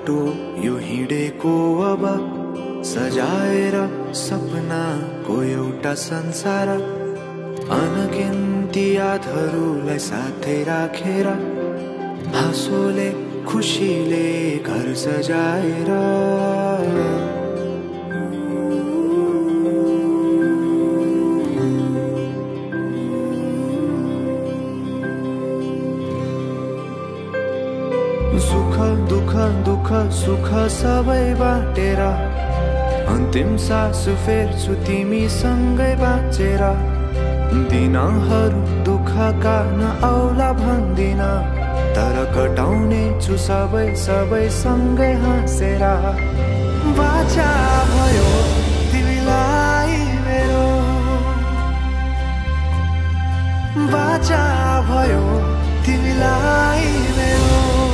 बाटो यो हिँडेको अब सजाएर सपनाको एउटा संसार अनगिन्ती यादहरूलाई साथै राखेर हाँसोले खुसीले घर सजाएर सुख दुख दुख सुख सबै बाटेर अन्तिम सास फेर्छु तिमीसँगै बाँचेर दिनहरू दुःखका नआउला भन्दिन तर कटाउने छु सबै सबै सँगै हाँसेर बाचा भयो तिमीलाई मेरो बाचा भयो तिमीलाई मेरो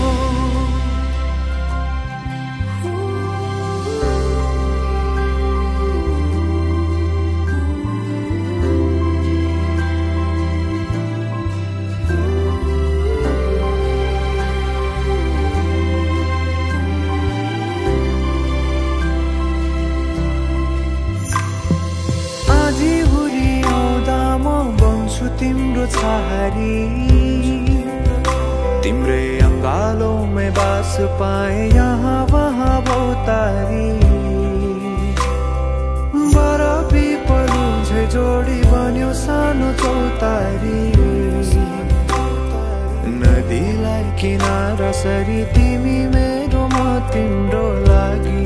तिम्रो छहारी तिम्रै अंगालों में बास पाए यहाँ वहाँ बहुतारी बरफी पलु झै जोडी बन्यो सानो चौतारी नदीलाई किनारा सरी तिमी मेरो म तिम्रो लागि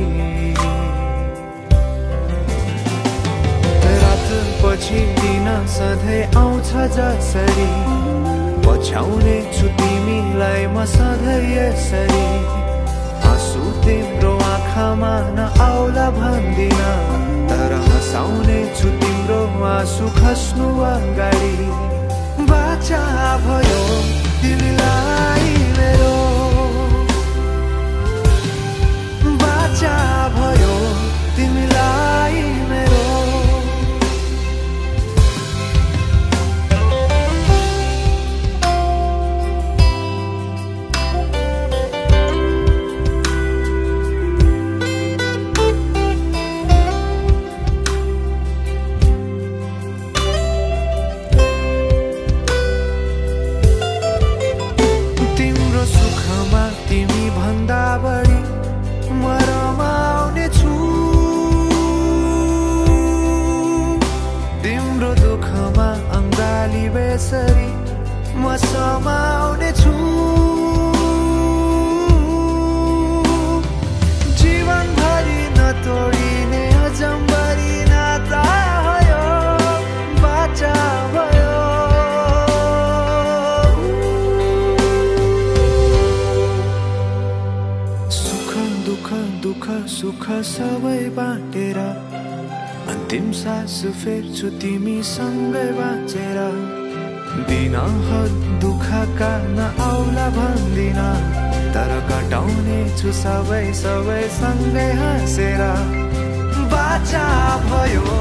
पछि दिन सधैँ आउँछ जसरी पछ्याउने छु तिमीलाई म सधैँ यसरी आँसु तिम्रो आँखामा नआउला भन्दिन तर हँसाउने छु तिम्रो आँसु खस्नु अगाडि बाचा भयो तिमीलाई मेरो बाचा भयो तिमीलाई मेरो म समाउने छु जीवनभरि नतोडिने अजम्बरी नाता भयो बाचा भयो सुख दुख दुख सुख सबै बाटेर अन्तिम सास फेर्छु तिमीसँगै बाँचेर दिनहरू दुःखका नआउला भन्दिन तर कटाउने छु सबै सबै सँगै हाँसेर बाचा भयो